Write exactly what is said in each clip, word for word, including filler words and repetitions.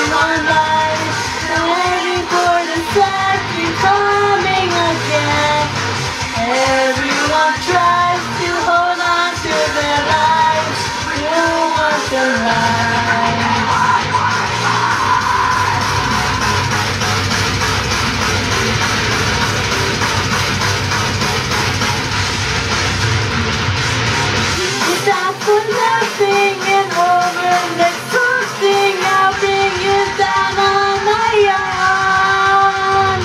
Everyone dies, waiting for the second coming again. Everyone tries to hold on to their lives, you want the light. Stop for nothing and over next something, I'll bring you down on my own.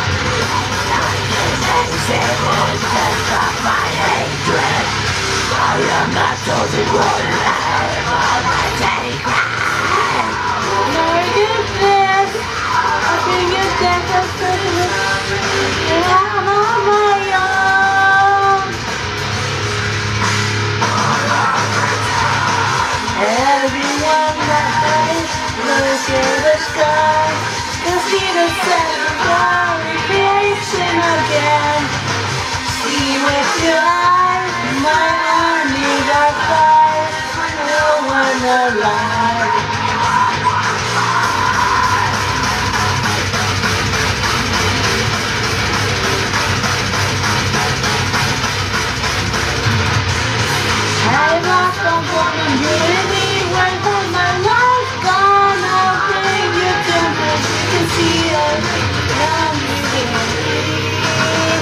My hatred, I am not chosen one life of my daily crime. Forgiveness, I'll bring you down to something, and I'm on my own. Everyone dies, look in the sky, you'll see the second glory creation again. See with your eyes, my army that flies, no one alive. I lost all form of unity, when from my life gone, I'll bring you temperance, you can see us, now you can breathe.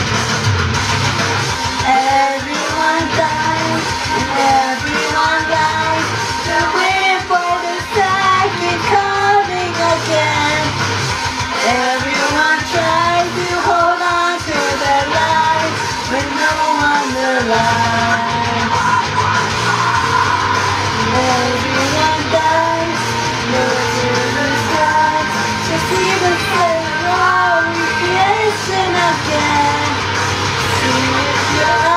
Everyone dies, everyone dies, they're waiting for the second coming again. Everyone tries to hold on to their lives, but no one alive. Everyone dies, look to the sky, to see the same glory creation again. See with your